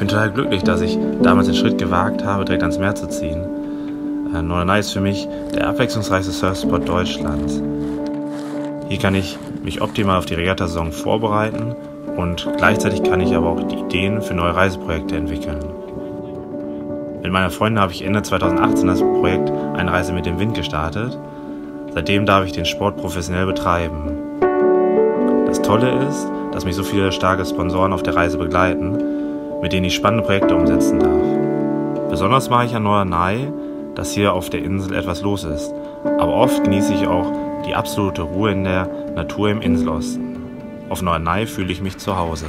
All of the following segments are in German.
bin total glücklich, dass ich damals den Schritt gewagt habe, direkt ans Meer zu ziehen. Norderney ist für mich der abwechslungsreichste Surfspot Deutschlands. Hier kann ich mich optimal auf die Regattasaison vorbereiten und gleichzeitig kann ich aber auch die Ideen für neue Reiseprojekte entwickeln. Mit meiner Freundin habe ich Ende 2018 das Projekt Eine Reise mit dem Wind gestartet. Seitdem darf ich den Sport professionell betreiben. Das Tolle ist, dass mich so viele starke Sponsoren auf der Reise begleiten, mit denen ich spannende Projekte umsetzen darf. Besonders mache ich an Norderney, dass hier auf der Insel etwas los ist, aber oft genieße ich auch die absolute Ruhe in der Natur im Inselosten. Auf Norderney fühle ich mich zu Hause.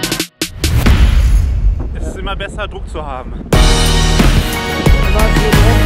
Immer besser Druck zu haben. Aber